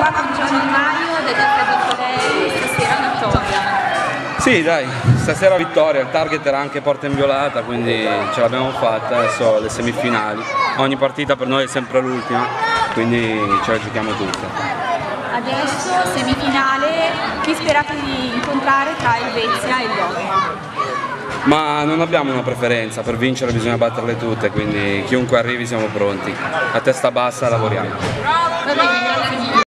qua con Gianmario, detto che lei stasera vittoria. Sì dai, stasera vittoria, il target era anche porta inviolata, quindi ce l'abbiamo fatta, adesso le semifinali. Ogni partita per noi è sempre l'ultima, quindi ce la giochiamo tutta. Adesso semifinale, chi sperate di incontrare tra il Vezia e il Lodi? Ma non abbiamo una preferenza, per vincere bisogna batterle tutte, quindi chiunque arrivi siamo pronti. A testa bassa lavoriamo. Va bene, grazie.